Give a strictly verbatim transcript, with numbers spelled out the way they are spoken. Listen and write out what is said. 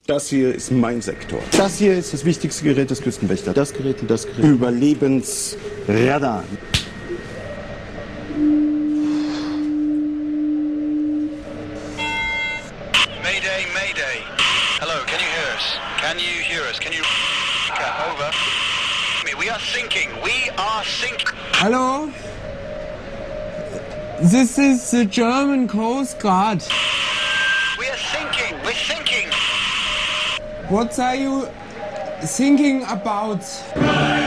Das hier ist mein Sektor. Das hier ist das wichtigste Gerät des Küstenwächters. Das Gerät und das Gerät. Überlebensradar. Mayday, Mayday. Hello, can you hear us? Can you hear us? Can you... Over. We are sinking. We are sinking. Hello? This is the German Coast Guard. We are sinking. We're sinking. What are you thinking about?